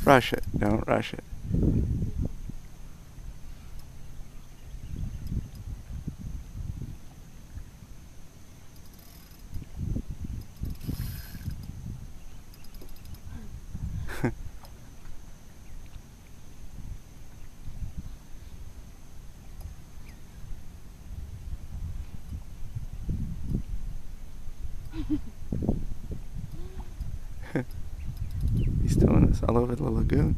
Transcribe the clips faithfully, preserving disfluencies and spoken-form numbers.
rush it. Don't rush it. He's towing us all over the lagoon.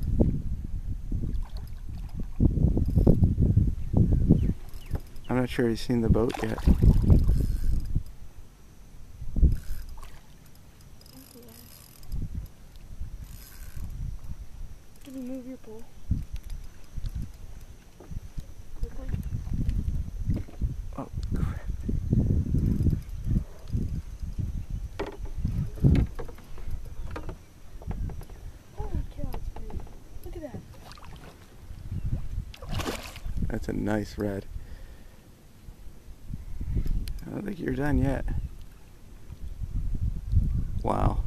I'm not sure he's seen the boat yet. Can you move your pole? Oh, crap. Holy cow, it's big. Look at that. That's a nice red. I don't think you're done yet. Wow.